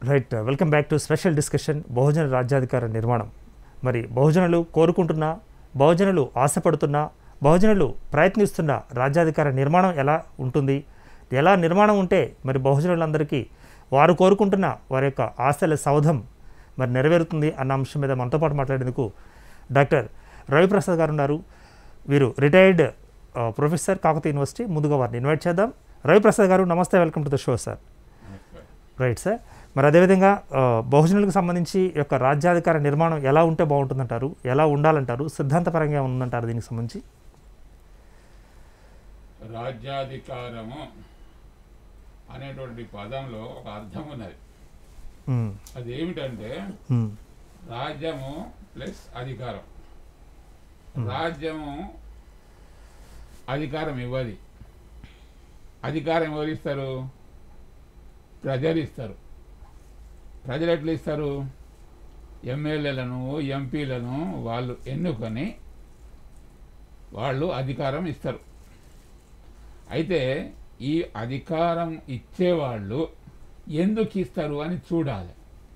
Right, welcome back to special discussion బహుజన రాజ్యాధికార నిర్మాణం. మరి బహుజనులు కోరుకుంటున్న, బహుజనులు ఆశపడుతున్న, బహుజనులు ప్రయత్నిస్తున్న రాజ్యాధికార నిర్మాణం ఎలా ఉంటుంది, ఎలా నిర్మాణం ఉంటే మరి బహుజనులందరికీ వారు కోరుకుంటున్న వారి యొక్క ఆశల సౌధం మరి నెరవేరుతుంది అన్న అంశం మీద మనతో పాటు మాట్లాడేందుకు డాక్టర్ రవిప్రసాద్ గారు ఉన్నారు. వీరు రిటైర్డ్ ప్రొఫెసర్, కాకతీయ యూనివర్సిటీ. ముందుగా వారిని ఇన్వైట్ చేద్దాం. రవిప్రసాద్ గారు నమస్తే, welcome to the show sir. Right sir, మరి అదేవిధంగా బహుజనులకు సంబంధించి యొక్క రాజ్యాధికార నిర్మాణం ఎలా ఉంటే బాగుంటుందంటారు, ఎలా ఉండాలంటారు, సిద్ధాంతపరంగా ఉందంటారు దీనికి సంబంధించి? రాజ్యాధికారము అనేటువంటి పదంలో ఒక అర్థం ఉన్నది. అది ఏమిటంటే రాజ్యము ప్లస్ అధికారం. రాజ్యము అధికారం ఇవ్వది. అధికారం ఎవరు ఇస్తారు? ప్రజలు ఇస్తారు. ప్రజలు ఎట్లా ఇస్తారు? ఎమ్మెల్యేలను, ఎంపీలను వాళ్ళు ఎన్నుకొని వాళ్ళు అధికారం ఇస్తారు. అయితే ఈ అధికారం ఇచ్చేవాళ్ళు ఎందుకు ఇస్తారు అని చూడాలి.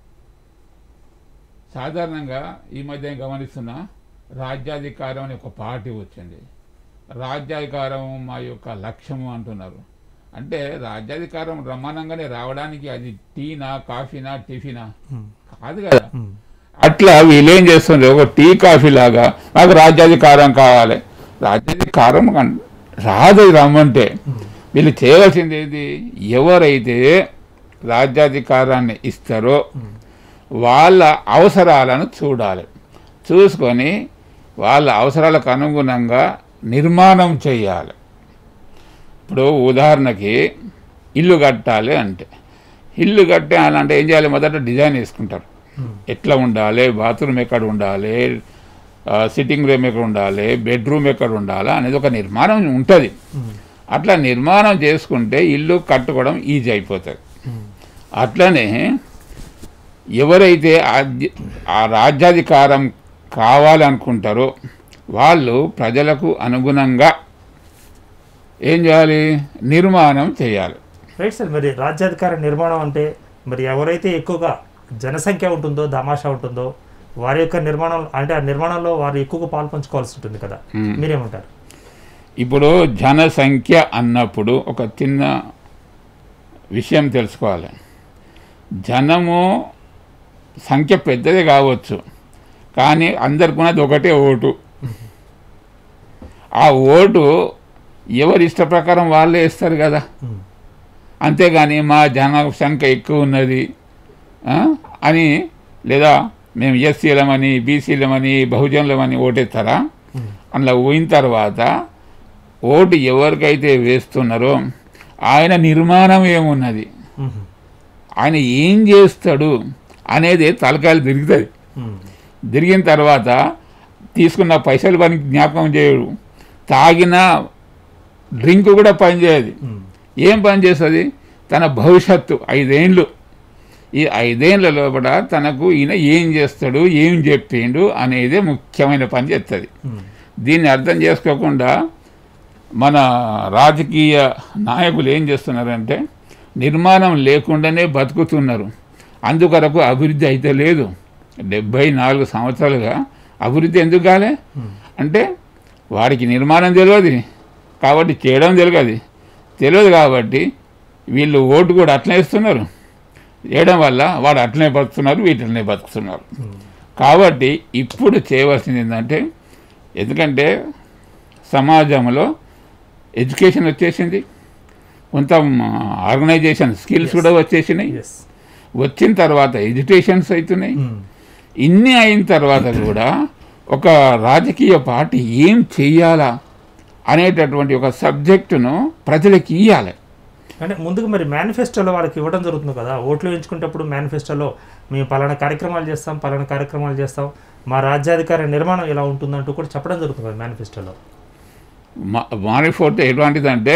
సాధారణంగా ఈ మధ్య గమనిస్తున్న రాజ్యాధికారం అని ఒక పార్టీ వచ్చింది. రాజ్యాధికారం మా యొక్క లక్ష్యము అంటున్నారు. అంటే రాజ్యాధికారం బ్రహ్మాండంగానే రావడానికి అది టీనా, కాఫీనా, టిఫినా కాదు కదా. అట్లా వీళ్ళేం చేస్తుంది, ఒక టీ కాఫీ లాగా నాకు రాజ్యాధికారం కావాలి. రాజ్యాధికారం రాదు రమ్మంటే. వీళ్ళు చేయవలసింది ఏది? ఎవరైతే రాజ్యాధికారాన్ని ఇస్తారో వాళ్ళ అవసరాలను చూడాలి. చూసుకొని వాళ్ళ అవసరాలకు అనుగుణంగా నిర్మాణం చేయాలి. ఇప్పుడు ఉదాహరణకి ఇల్లు కట్టాలి అంటే, ఇల్లు కట్టాలంటే ఏం చేయాలి? మొదట డిజైన్ వేసుకుంటారు. ఎట్లా ఉండాలి, బాత్రూమ్ ఎక్కడ ఉండాలి, సిట్టింగ్ రూమ్ ఎక్కడ ఉండాలి, బెడ్రూమ్ ఎక్కడ ఉండాలి అనేది ఒక నిర్మాణం ఉంటుంది. అట్లా నిర్మాణం చేసుకుంటే ఇల్లు కట్టుకోవడం ఈజీ అయిపోతుంది. అట్లనే ఎవరైతే ఆ రాజ్యాధికారం కావాలనుకుంటారో వాళ్ళు ప్రజలకు అనుగుణంగా ఏం చేయాలి? నిర్మాణం చేయాలి. రైట్ సార్, మరి రాజ్యాధికార నిర్మాణం అంటే మరి ఎవరైతే ఎక్కువగా జనసంఖ్య ఉంటుందో, దామాషా ఉంటుందో వారి యొక్క నిర్మాణం, అంటే ఆ నిర్మాణంలో వారు ఎక్కువగా పాలు పంచుకోవాల్సి ఉంటుంది కదా, మీరేమంటారు? ఇప్పుడు జనసంఖ్య అన్నప్పుడు ఒక చిన్న విషయం తెలుసుకోవాలి. జనము సంఖ్య పెద్దది కావచ్చు, కానీ అందరికి ఉన్నది ఒకటే ఓటు. ఆ ఓటు ఎవరి ఇష్ట ప్రకారం వాళ్ళే ఇస్తారు కదా. అంతేగాని మా జనసంఖ్య ఎక్కువ ఉన్నది అని, లేదా మేము ఎస్సీలమని, బీసీలమని, బహుజనులమని ఓటేస్తారా? అందులో పోయిన తర్వాత ఓటు ఎవరికైతే వేస్తున్నారో ఆయన నిర్మాణం ఏమున్నది, ఆయన ఏం చేస్తాడు అనేది తలకాయలు తిరుగుతుంది. తిరిగిన తర్వాత తీసుకున్న పైసలు పనికి జ్ఞాపకం చేయడు, తాగిన డ్రింక్ కూడా పనిచేయదు. ఏం పని చేస్తుంది? తన భవిష్యత్తు 5 ఏళ్ళు, ఈ 5 ఏళ్ళ లోపల తనకు ఈయన ఏం చేస్తాడు, ఏం చెప్పిండు అనేదే ముఖ్యమైన పని చేస్తుంది. దీన్ని అర్థం చేసుకోకుండా మన రాజకీయ నాయకులు ఏం చేస్తున్నారంటే నిర్మాణం లేకుండానే బతుకుతున్నారు. అందుకొరకు అభివృద్ధి అయితే లేదు. 74 సంవత్సరాలుగా అభివృద్ధి ఎందుకు కాలే అంటే వాడికి నిర్మాణం తెలియదు కాబట్టి చేయడం తెలియదు కాబట్టి వీళ్ళు ఓటు కూడా అట్లనే ఇస్తున్నారు. చేయడం వల్ల వాడు అట్లనే బతుకుతున్నారు, వీటినే బతుకుతున్నారు. కాబట్టి ఇప్పుడు చేయవలసింది ఏంటంటే, ఎందుకంటే సమాజంలో ఎడ్యుకేషన్ వచ్చేసింది, కొంత ఆర్గనైజేషన్ స్కిల్స్ కూడా వచ్చేసినాయి. వచ్చిన తర్వాత ఎడ్యుకేషన్స్ అవుతున్నాయి. ఇన్ని అయిన తర్వాత కూడా ఒక రాజకీయ పార్టీ ఏం చెయ్యాలా అనేటటువంటి ఒక సబ్జెక్టును ప్రజలకు ఇవ్వాలి. అంటే ముందుకు మరి మేనిఫెస్టోలో వాళ్ళకి ఇవ్వడం జరుగుతుంది కదా. ఓట్లు వేయించుకునేటప్పుడు మేనిఫెస్టోలో మేము పలానా కార్యక్రమాలు చేస్తాం, మా రాజ్యాధికార నిర్మాణం ఇలా ఉంటుందంటూ కూడా చెప్పడం జరుగుతుంది కదా మేనిఫెస్టోలో. మేనిఫెస్టో ఎటువంటిదంటే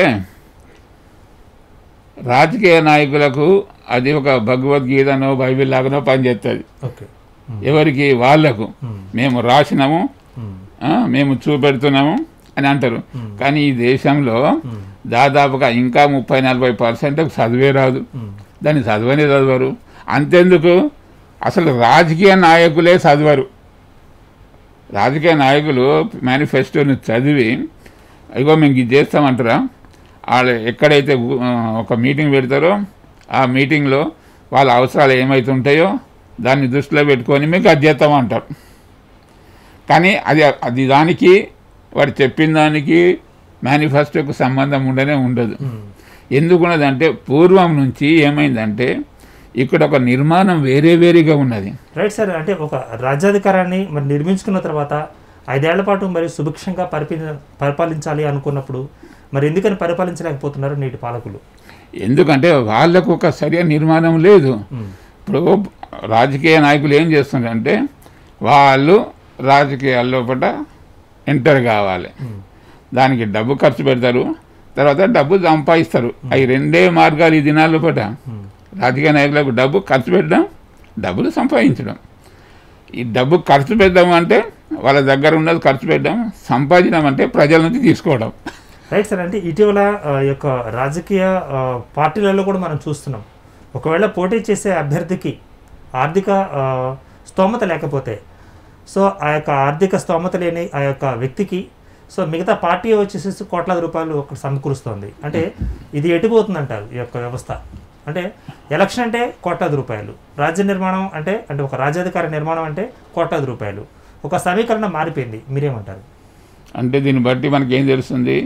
రాజకీయ నాయకులకు అది ఒక భగవద్గీతనో బైబిల్ లాగానో పనిచేస్తుంది. ఎవరికి? వాళ్లకు మేము రాసినాము, మేము చూపెడుతున్నాము అని అంటారు. కానీ ఈ దేశంలో దాదాపుగా ఇంకా 30-40% చదివే రాదు. దాన్ని చదవరు. అంతెందుకు అసలు రాజకీయ నాయకులే చదవరు. రాజకీయ నాయకులు మేనిఫెస్టోని చదివి ఇగో మేము ఇది చేస్తామంటారా, వాళ్ళు ఎక్కడైతే ఒక మీటింగ్ పెడతారో ఆ మీటింగ్లో వాళ్ళ అవసరాలు ఏమవుతుంటాయో దాన్ని దృష్టిలో పెట్టుకొని మీకు అది చేస్తామంటారు. కానీ అది దానికి వాడు చెప్పిన దానికి మేనిఫెస్టోకు సంబంధం ఉండదు. ఎందుకున్నదంటే పూర్వం నుంచి ఏమైందంటే ఇక్కడ ఒక నిర్మాణం వేరేగా ఉన్నది. Right sir. అంటే ఒక రాజ్యాధికారాన్ని మరి నిర్మించుకున్న తర్వాత 5 ఏళ్ల పాటు మరి సుభిక్షంగా పరిపాలించాలి అనుకున్నప్పుడు మరి ఎందుకని పరిపాలించలేకపోతున్నారు నేటి పాలకులు? ఎందుకంటే వాళ్ళకు ఒక సరైన నిర్మాణం లేదు. ఇప్పుడు రాజకీయ నాయకులు ఏం చేస్తున్నారంటే వాళ్ళు రాజకీయాల్లో పట ఎంటర్ కావాలి, దానికి డబ్బు ఖర్చు పెడతారు, తర్వాత డబ్బు సంపాదిస్తారు. అవి 2 మార్గాలు ఈ దినాల్లో పట. రాజకీయ నాయకులకు డబ్బు ఖర్చు పెట్టడం, డబ్బులు సంపాదించడం. ఈ డబ్బు ఖర్చు పెట్టడం అంటే వాళ్ళ దగ్గర ఉన్నది ఖర్చు పెట్టడం, సంపాదించడం అంటే ప్రజల నుంచి తీసుకోవడం. Right sir. అంటే ఇటీవల యొక్క రాజకీయ పార్టీలలో కూడా మనం చూస్తున్నాం, ఒకవేళ పోటీ చేసే అభ్యర్థికి ఆర్థిక స్తోమత లేకపోతే సో ఆ యొక్క ఆర్థిక స్తోమత లేని ఆ యొక్క వ్యక్తికి సో మిగతా పార్టీ వచ్చేసి కోట్లాది రూపాయలు ఒక సమకూరుస్తుంది. అంటే ఇది ఎటుపోతుందంటారు ఈ యొక్క వ్యవస్థ? అంటే ఎలక్షన్ అంటే కోట్లాది రూపాయలు, రాజ్య నిర్మాణం అంటే ఒక రాజ్యాధికార నిర్మాణం అంటే కోట్లాది రూపాయలు. ఒక సమీకరణ మారిపోయింది, మీరేమంటారు? అంటే దీన్ని బట్టి మనకి ఏం తెలుస్తుంది,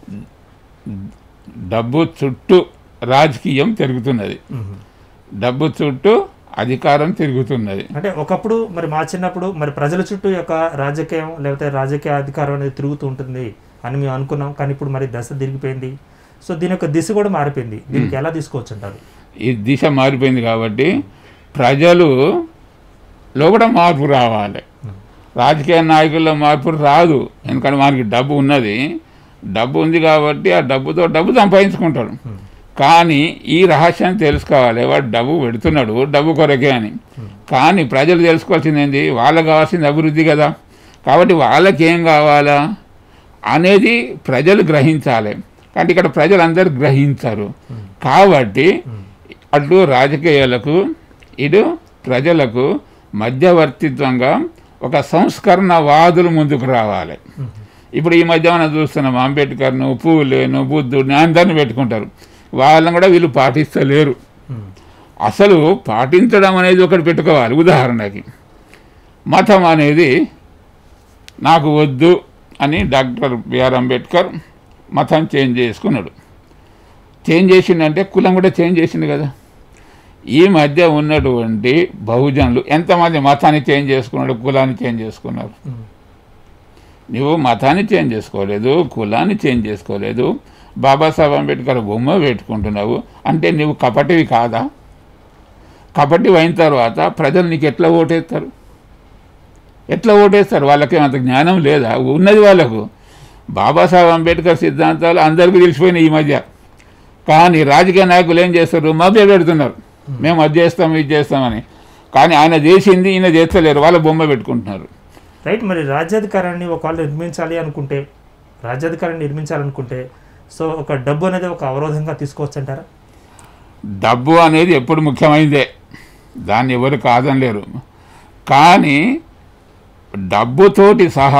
డబ్బు చుట్టూ రాజకీయం తిరుగుతున్నది, డబ్బు చుట్టూ అధికారం తిరుగుతున్నది. అంటే ఒకప్పుడు మరి మా చిన్నప్పుడు మరి ప్రజల చుట్టూ యొక్క రాజకీయం లేకపోతే రాజకీయ అధికారం అనేది తిరుగుతూ ఉంటుంది అని మేము అనుకున్నాం. కానీ ఇప్పుడు మరి దశ తిరిగిపోయింది. సో దీని యొక్క దిశ కూడా మారిపోయింది. దీనికి ఎలా తీసుకోవచ్చు అంటారు? ఈ దిశ మారిపోయింది కాబట్టి ప్రజలు కూడా మార్పు రావాలి. రాజకీయ నాయకుల్లో మార్పు రాదు, ఎందుకంటే మనకి డబ్బు ఉన్నది, డబ్బు ఉంది కాబట్టి ఆ డబ్బుతో డబ్బు సంపాదించుకుంటాడు. కానీ ఈ రహస్యాన్ని తెలుసుకోవాలి, వాడు డబ్బు పెడుతున్నాడు డబ్బు కొరకే అని. కానీ ప్రజలు తెలుసుకోవాల్సింది ఏంటి, వాళ్ళకి కావాల్సింది అభివృద్ధి కదా. కాబట్టి వాళ్ళకి ఏం కావాలా అనేది ప్రజలు గ్రహించాలి. కానీ ఇక్కడ ప్రజలందరూ గ్రహించరు. కాబట్టి అటు రాజకీయాలకు ఇటు ప్రజలకు మధ్యవర్తిత్వంగా ఒక సంస్కరణవాదులు ముందుకు రావాలి. ఇప్పుడు ఈ మధ్య మనం చూస్తున్నాం, అంబేద్కర్ను, పూలేను, బుద్ధుడిని అందరిని పెట్టుకుంటారు. వాళ్ళని కూడా వీళ్ళు పాటిస్తలేరు. అసలు పాటించడం అనేది ఒకటి పెట్టుకోవాలి. ఉదాహరణకి మతం అనేది నాకు వద్దు అని డాక్టర్ బిఆర్ అంబేద్కర్ మతం చేంజ్ చేసుకున్నాడు. చేంజ్ చేసిండంటే కులం కూడా చేంజ్ చేసిండు కదా. ఈ మధ్య ఉన్నటువంటి బహుజనులు ఎంతమంది మతాన్ని చేంజ్ చేసుకున్నాడు, కులాన్ని చేంజ్ చేసుకున్నారు? నువ్వు మతాన్ని చేంజ్ చేసుకోలేదు, కులాన్ని చేంజ్ చేసుకోలేదు, బాబాసాహెబ్ అంబేద్కర్ బొమ్మ పెట్టుకుంటున్నావు అంటే నువ్వు కపటివి కాదా? కపటివి అయిన తర్వాత ప్రజలు నీకు ఎట్లా ఓటేస్తారు? వాళ్ళకి అంత జ్ఞానం లేదా? ఉన్నది వాళ్ళకు. బాబాసాహెబ్ అంబేద్కర్ సిద్ధాంతాలు అందరికీ తెలిసిపోయినాయి ఈ మధ్య. కానీ రాజకీయ నాయకులు ఏం చేస్తారు, మభ్య పెడుతున్నారు, మేము అది చేస్తాం ఇది చేస్తామని. కానీ ఆయన చేసింది ఈయన చేస్తలేరు, వాళ్ళ బొమ్మ పెట్టుకుంటున్నారు. రైట్. మరి రాజ్యాధికారాన్ని ఒకవేళ నిర్మించాలనుకుంటే సో ఒక డబ్బు అనేది ఒక అవరోధంగా తీసుకోవచ్చు అంటారా? డబ్బు అనేది ఎప్పుడు ముఖ్యమైనదే, దాన్ని ఎవరు కాదనలేరు. కానీ డబ్బుతోటి సహా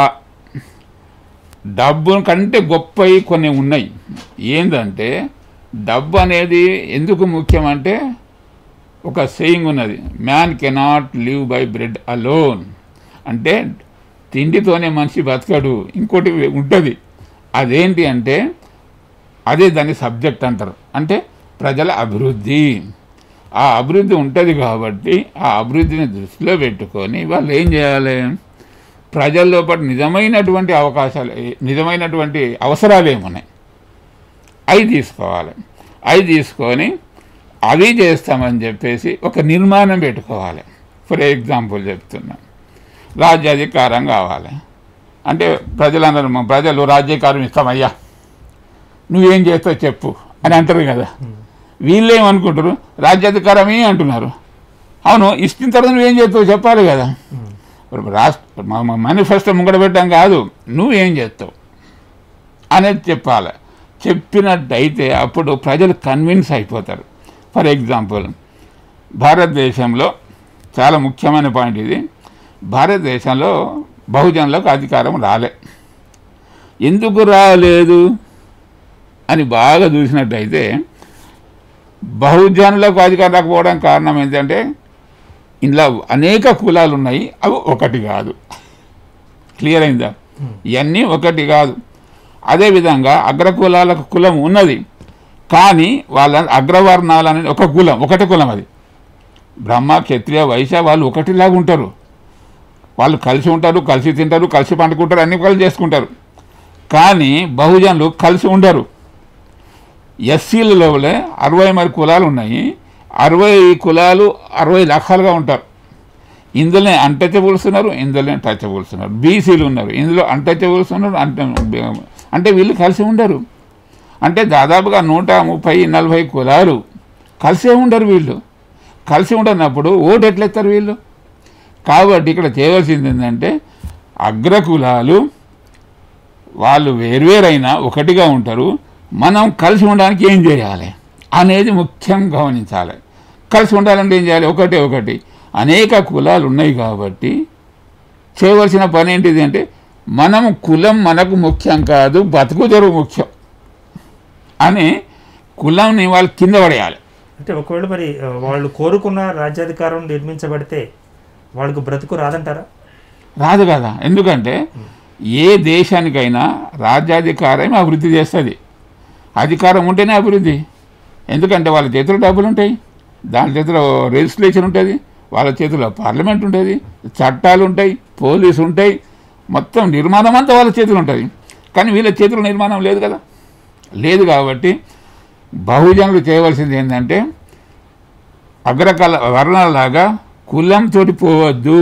డబ్బు కంటే గొప్పవి కొన్ని ఉన్నాయి. ఏంటంటే డబ్బు అనేది ఎందుకు ముఖ్యమంటే ఒక సేయింగ్ ఉన్నది, man cannot live by bread alone. అంటే తిండితోనే మనిషి బతకడు, ఇంకోటి ఉంటుంది. అదేంటి అంటే అదే దాని సబ్జెక్ట్ అంటారు, అంటే ప్రజల అభివృద్ధి. ఆ అభివృద్ధి ఉంటుంది కాబట్టి ఆ అభివృద్ధిని దృష్టిలో పెట్టుకొని వాళ్ళు ఏం చేయాలి, ప్రజల్లో పాటు నిజమైనటువంటి అవకాశాలు, నిజమైనటువంటి అవసరాలు ఏమున్నాయి అవి తీసుకోవాలి. అవి తీసుకొని అవి చేస్తామని చెప్పేసి ఒక నిర్మాణం పెట్టుకోవాలి. ఫర్ ఎగ్జాంపుల్ చెప్తున్నా, రాజ్యాధికారం కావాలి అంటే ప్రజలు రాజ్యాధికారం ఇస్తామయ్యా, నువ్వేం చేస్తావు చెప్పు అని అంటారు కదా. వీళ్ళేమనుకుంటారు, రాజ్యాధికారమే అంటున్నారు. అవును, ఇచ్చిన తర్వాత నువ్వేం చేస్తావు చెప్పాలి కదా. మేనిఫెస్టో ముంగడ పెట్టడం కాదు, నువ్వేం చేస్తావు అనేది చెప్పాలి. చెప్పినట్టయితే అప్పుడు ప్రజలు కన్విన్స్ అయిపోతారు. ఫర్ ఎగ్జాంపుల్, భారతదేశంలో చాలా ముఖ్యమైన పాయింట్ ఇది. భారతదేశంలో బహుజనులకు అధికారం రాలే. ఎందుకు రాలేదు అని బాగా చూసినట్టయితే బహుజనులకు అధికారం రాకపోవడానికి కారణం ఏంటంటే ఇందులో అనేక కులాలు ఉన్నాయి, అవి ఒకటి కాదు. క్లియర్ అయిందా? ఇవన్నీ ఒకటి కాదు. అదేవిధంగా అగ్రకులాలకు కులం ఉన్నది, కానీ వాళ్ళ అగ్రవర్ణాలు అనేది ఒక కులం, ఒకటే కులం. అది బ్రహ్మ క్షత్రియ వైశ్య వాళ్ళు ఒకటిలాగా ఉంటారు. వాళ్ళు కలిసి ఉంటారు, కలిసి తింటారు, కలిసి పండుకుంటారు, అన్ని కలిసి చేసుకుంటారు. కానీ బహుజనులు కలిసి ఉండరు. ఎస్సీలలో 60 మరి కులాలు ఉన్నాయి. 60 కులాలు 60 లక్షలుగా ఉంటారు. ఇందులోనే అన్టచబుల్స్ ఉన్నారు, ఇందులోనే టచబుల్స్ ఉన్నారు. బీసీలు ఉన్నారు, ఇందులో అన్టచబుల్స్ ఉన్నారు. అంటే వీళ్ళు కలిసి ఉండరు. అంటే దాదాపుగా 130-140 కులాలు కలిసే ఉండరు. వీళ్ళు కలిసి ఉండనప్పుడు ఓటు ఎట్లెత్తారు వీళ్ళు? కాబట్టి ఇక్కడ చేయవలసింది ఏంటంటే అగ్రకులాలు వాళ్ళు వేర్వేరైనా ఒకటిగా ఉంటారు. మనం కలిసి ఉండడానికి ఏం చేయాలి అనేది ముఖ్యం గమనించాలి. కలిసి ఉండాలంటే ఏం చేయాలి? ఒకటి అనేక కులాలు ఉన్నాయి కాబట్టి చేయవలసిన పని ఏంటిది అంటే మనం కులం మనకు ముఖ్యం కాదు, బతుకు తెరువు ముఖ్యం అని కులంని వాళ్ళు కింద పడేయాలి. అంటే ఒకవేళ మరి వాళ్ళు కోరుకున్న రాజ్యాధికారం నిర్మించబడితే వాళ్ళకు బ్రతుకు రాదంటారా? రాదు కదా. ఎందుకంటే ఏ దేశానికైనా రాజ్యాధికారం అభివృద్ధి చేస్తుంది. అధికారం ఉంటేనే అభివృద్ధి. ఎందుకంటే వాళ్ళ చేతిలో డబ్బులు ఉంటాయి, దాని చేతిలో లెజిస్లేషన్ ఉంటుంది, వాళ్ళ చేతిలో పార్లమెంట్ ఉంటుంది, చట్టాలు ఉంటాయి, పోలీసు ఉంటాయి, మొత్తం నిర్మాణం అంతా వాళ్ళ చేతిలో ఉంటుంది. కానీ వీళ్ళ చేతిలో నిర్మాణం లేదు కదా. లేదు కాబట్టి బహుజనులు చేయవలసింది ఏంటంటే అగ్రకల వర్ణాలలాగా కులంతో పోవద్దు.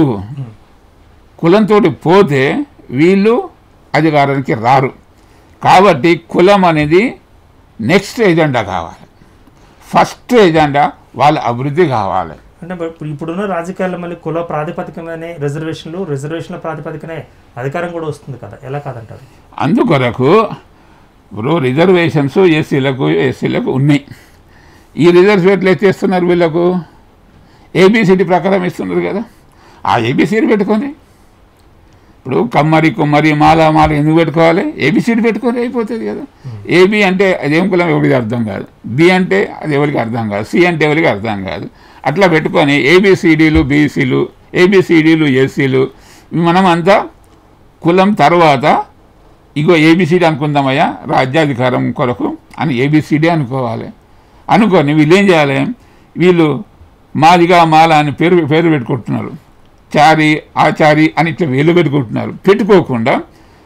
కులంతో పోతే వీళ్ళు అధికారానికి రారు. కాబట్టి కులం అనేది నెక్స్ట్ ఎజెండా కావాలి. ఫస్ట్ ఎజెండా వాళ్ళ అభివృద్ధి కావాలి. అంటే ఇప్పుడున్న రాజకీయాల్లో మళ్ళీ కుల ప్రాతిపదికనే రిజర్వేషన్ల ప్రాతిపదికనే అధికారం కూడా వస్తుంది కదా, ఎలా కాదంటారు? అందుకొరకు ఇప్పుడు రిజర్వేషన్స్ ఎస్సీలకు ఉన్నాయి. ఈ రిజర్వేషన్లు ఎత్తేస్తున్నారు వీళ్ళకు ఏబిసిడి ప్రకారం ఇస్తున్నారు కదా. ఆ ఏబిసిడి పెట్టుకొని ఇప్పుడు కమ్మరి కుమ్మరి మాల ఎందుకు పెట్టుకోవాలి? ఏబిసిడి పెట్టుకొని అయిపోతుంది కదా. ఏబి అంటే అదేం కులం ఎవరికి అర్థం కాదు, బి అంటే అది ఎవరికి అర్థం కాదు, సి అంటే ఎవరికి అర్థం కాదు. అట్లా పెట్టుకొని ఏబిసిడీలు బీసీలు, ఏబిసిడీలు ఎస్సీలు, మనం అంతా కులం తర్వాత ఇగో ఏబిసిడి అనుకుందామయ్యా రాజ్యాధికారం కొరకు అని ఏబిసిడి అనుకోవాలి. అనుకొని వీళ్ళు ఏం చేయాలి? వీళ్ళు మాదిగా మాల అని పేరు పెట్టుకుంటున్నారు, చారి ఆచారి అని ఇట్లా వీళ్ళు పెట్టుకుంటున్నారు. పెట్టుకోకుండా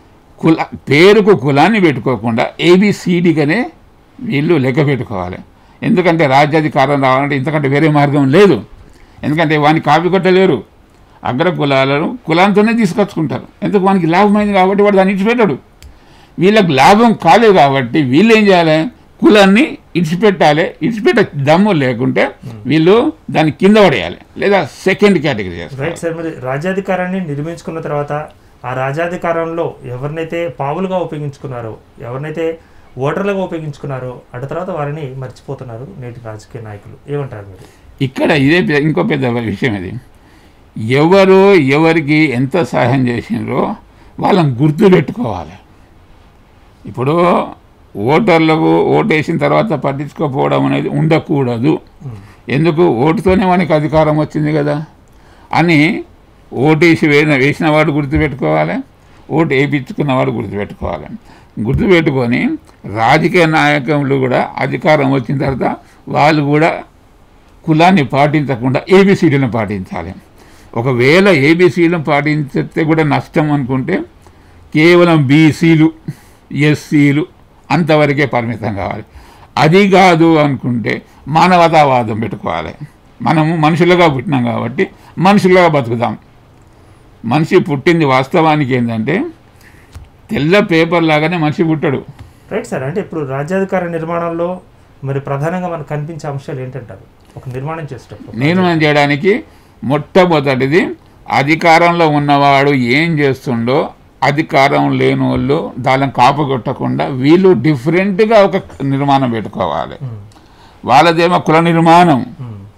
పేరుకు కులాన్ని పెట్టుకోకుండా ఏబిసిడిగానే వీళ్ళు లెక్క పెట్టుకోవాలి. ఎందుకంటే రాజ్యాధికారం రావాలంటే ఇంతకంటే వేరే మార్గం లేదు. ఎందుకంటే వానికి కాపీ కొట్టలేరు. అగ్ర కులాలను కులాంతోనే తీసుకొచ్చుకుంటారు. ఎందుకు? వానికి లాభమైంది కాబట్టి వాడు దాన్ని ఇడిచిపెట్టాడు. వీళ్ళకు లాభం కాలేదు కాబట్టి వీళ్ళు ఏం చేయాలి? కులాన్ని ఇడిచిపెట్టాలి. ఇడిచిపెట్టే దమ్ము లేకుంటే వీళ్ళు దాన్ని కింద పడేయాలి, లేదా సెకండ్ కేటగిరీ చేస్తారు. Right sir. మరి రాజ్యాధికారాన్ని నిర్మించుకున్న తర్వాత ఆ రాజ్యాధికారంలో ఎవరినైతే పావులుగా ఉపయోగించుకున్నారో, ఎవరినైతే ఓటర్లుగా ఉపయోగించుకున్నారో, అటు తర్వాత వారిని మర్చిపోతున్నారు నేటి రాజకీయ నాయకులు. ఏమంటారు మీరు? ఇక్కడ ఇదే ఇంకో పెద్ద విషయం. ఇది ఎవరు ఎవరికి ఎంత సహాయం చేసినారో వాళ్ళని గుర్తు పెట్టుకోవాలి. ఇప్పుడు ఓటర్లకు ఓటేసిన తర్వాత పట్టించుకోకపోవడం అనేది ఉండకూడదు. ఎందుకు? ఓటుతోనే మనకి అధికారం వచ్చింది కదా అని ఓటేసి వేసిన వాడు గుర్తుపెట్టుకోవాలి, ఓటు వేయించుకున్నవాడు గుర్తుపెట్టుకోవాలి. గుర్తుపెట్టుకొని రాజకీయ నాయకులు కూడా అధికారం వచ్చిన తర్వాత వాళ్ళు కూడా కులాన్ని పాటించకుండా ఏబిసిడీలను పాటించాలి. ఒకవేళ ఏబిసిడీలను పాటించితే కూడా నష్టం అనుకుంటే కేవలం బీసీలు ఎస్సీలు అంతవరకే పరిమితం కావాలి. అది కాదు అనుకుంటే మానవతావాదం పెట్టుకోవాలి. మనము మనుషులుగా పుట్టినాం కాబట్టి మనుషులుగా బతుకుదాం. మనిషి పుట్టింది వాస్తవానికి ఏంటంటే తెల్ల పేపర్ లాగానే మనిషి పుట్టాడు. Right sir. అంటే ఇప్పుడు రాజ్యాధికార నిర్మాణంలో మరి ప్రధానంగా మనకు కనిపించే అంశాలు ఏంటంటారు? ఒక నిర్మాణం చేయడానికి మొట్టమొదటిది అధికారంలో ఉన్నవాడు ఏం చేస్తుండో అధికారం లేని వాళ్ళు దాన్ని కాపగొట్టకుండా వీళ్ళు డిఫరెంట్గా ఒక నిర్మాణం పెట్టుకోవాలి. వాళ్ళదేమో కుల నిర్మాణం,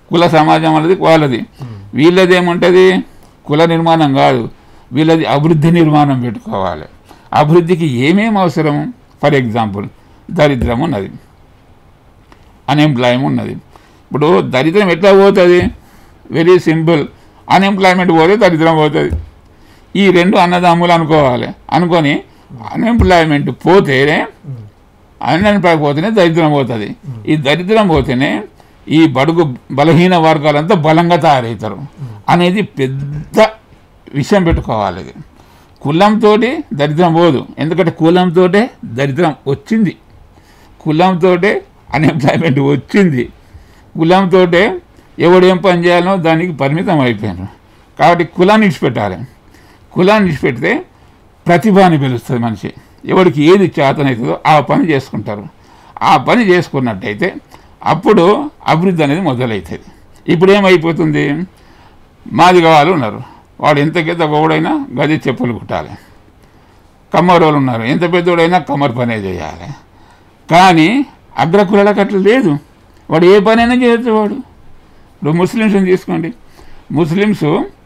కుల సమాజం అనేది వాళ్ళది. వీళ్ళది ఏముంటుంది, కుల నిర్మాణం కాదు, వీళ్ళది అభివృద్ధి నిర్మాణం పెట్టుకోవాలి. అభివృద్ధికి ఏమేమి అవసరం? ఫర్ ఎగ్జాంపుల్ దరిద్రం ఉన్నది, అన్ఎంప్లాయ్మెంట్ ఉన్నది. ఇప్పుడు దరిద్రం ఎట్లా పోతుంది? వెరీ సింపుల్, అన్ఎంప్లాయ్మెంట్ పోతే దరిద్రం పోతుంది. ఈ రెండు అన్నదమ్ములు అనుకోవాలి. అనుకొని అన్ఎంప్లాయ్మెంట్ పోతేనే పోతేనే దరిద్రం పోతుంది. ఈ దరిద్రం పోతేనే ఈ బడుగు బలహీన వర్గాలంతా బలంగా తయారవుతారు అనేది పెద్ద విషయం పెట్టుకోవాలి. ఇది కులంతో దరిద్రం పోదు, ఎందుకంటే కులంతో దరిద్రం వచ్చింది, కులంతో అన్ఎంప్లాయ్మెంట్ వచ్చింది, కులంతో ఎవడేం పని చేయాలో దానికి పరిమితం అయిపోయారు. కాబట్టి కులాన్ని విడిచిపెట్టాలి. కులాన్ని విడిచిపెడితే ప్రతిభాని పిలుస్తుంది మనిషి. ఎవరికి ఏది చేతనవుతుందో ఆ పని చేసుకుంటారు. ఆ పని చేసుకున్నట్టయితే అప్పుడు అభివృద్ధి అనేది మొదలవుతుంది. ఇప్పుడు ఏమైపోతుంది, మాదిగ వాళ్ళు ఉన్నారు, వాడు ఎంత పెద్ద గోడైనా గది చెప్పులు కుట్టాలి. కమ్మరోళ్ళు ఉన్నారు, ఎంత పెద్దోడైనా కమ్మరి పనే చేయాలి. కానీ అగ్రకులాలకు అట్లా లేదు, వాడు ఏ పనైనా చేయొచ్చు. వాడు ఇప్పుడు ముస్లిమ్స్ని తీసుకోండి, ముస్లిమ్స్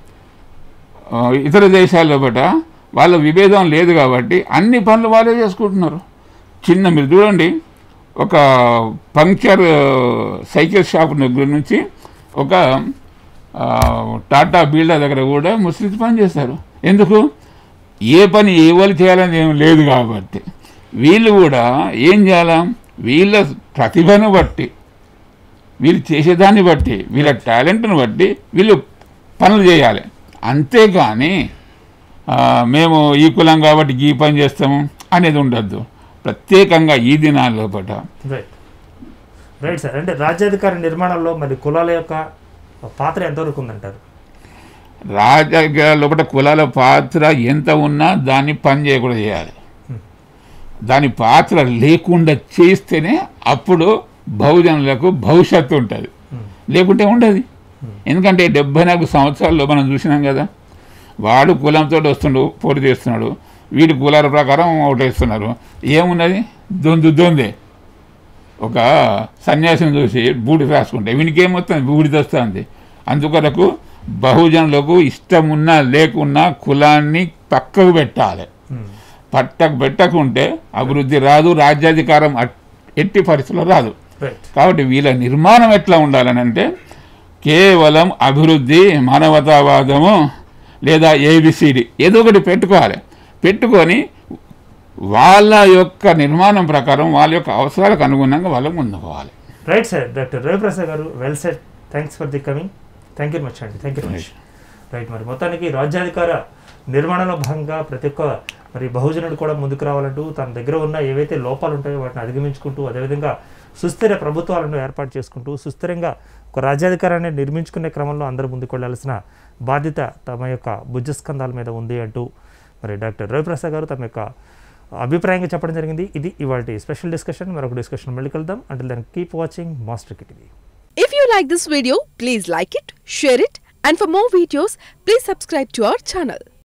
ఇతర దేశాల్లో బట్ట వాళ్ళ విభేదం లేదు కాబట్టి అన్ని పనులు వాళ్ళే చేసుకుంటున్నారు. చిన్న మీరు చూడండి, ఒక పంక్చర్ సైకిల్ షాప్ దగ్గర నుంచి ఒక టాటా బిల్డర్ దగ్గర కూడా ముస్లిమ్స్ పని చేస్తారు. ఎందుకు? ఏ పని ఏ వాళ్ళు చేయాలని ఏం లేదు కాబట్టి వీళ్ళు కూడా ఏం చేయాలా, వీళ్ళ ప్రతిభను బట్టి, వీళ్ళు చేసేదాన్ని బట్టి, వీళ్ళ టాలెంట్ను బట్టి వీళ్ళు పనులు చేయాలి. అంతేగాని మేము ఈ కులం కాబట్టి ఈ పని చేస్తాము అనేది ఉండద్దు. ప్రత్యేకంగా ఈ దినాల్లో పట రైట్ సార్. అంటే రాజ్యాధికార నిర్మాణంలో మరి కులాల యొక్క పాత్ర ఎంతవరకు ఉందంటారు? రాజకీయ లోపల కులాల పాత్ర ఎంత ఉన్నా దాన్ని పని చేయకుండా చేయాలి. దాని పాత్ర లేకుండా చేస్తేనే అప్పుడు బహుజనులకు భవిష్యత్తు ఉంటుంది, లేకుంటే ఉండదు. ఎందుకంటే 74 సంవత్సరాల్లో మనం చూసినాం కదా, వాడు కులంతో వస్తుండు, పోటీ చేస్తున్నాడు, వీడి కులాల ప్రకారం ఓటేస్తున్నారు. ఏమున్నది? దొందే. ఒక సన్యాసిని చూసి బూడిద రాసుకుంటే వీనికి ఏమొస్తుంది? బూడిద వస్తుంది. అందుకొరకు బహుజనులకు ఇష్టం ఉన్నా లేకున్నా కులాన్ని పక్కకు పెట్టాలి. పెట్టకుంటే అభివృద్ధి రాదు, రాజ్యాధికారం ఎట్టి పరిస్థితుల్లో రాదు. కాబట్టి వీళ్ళ నిర్మాణం ఎట్లా ఉండాలని అంటే కేవలం అభివృద్ధి, మానవతావాదము లేదా ఏబిసిడి ఏదో ఒకటి పెట్టుకోవాలి. పెట్టుకొని వాళ్ళ యొక్క నిర్మాణం ప్రకారం వాళ్ళ యొక్క అవసరాలకు అనుగుణంగా వాళ్ళకు ముందుకు పోవాలి. Right sir. డాక్టర్ రవిప్రసాద్ గారు, well said. Thanks for the coming. Thank you much అండి. Thank you much. రైట్. మరి మొత్తానికి రాజ్యాధికార నిర్మాణంలో భాగంగా ప్రతి ఒక్క మరి బహుజనుడు కూడా ముందుకు రావాలంటూ తన దగ్గర ఉన్న ఏవైతే లోపాలు ఉంటాయో వాటిని అధిగమించుకుంటూ, అదేవిధంగా సుస్థిర ప్రభుత్వాలను ఏర్పాటు చేసుకుంటూ సుస్థిరంగా ఒక రాజ్యాధికారాన్ని నిర్మించుకునే క్రమంలో అందరూ ముందుకు వెళ్ళాల్సిన బాధ్యత తమ యొక్క భుజస్కంధాల మీద ఉంది అంటూ మరి డాక్టర్ రవిప్రసాద్ గారు తమ యొక్క అభిప్రాయంగా చెప్పడం జరిగింది. ఇది ఇవాల్టి స్పెషల్ డిస్కషన్. మరొక డిస్కషన్ మళ్ళీ కలుద్దాం. Until then keep watching master kit TV. If you like this video, please like it, share it, and for more videos, please subscribe to our channel.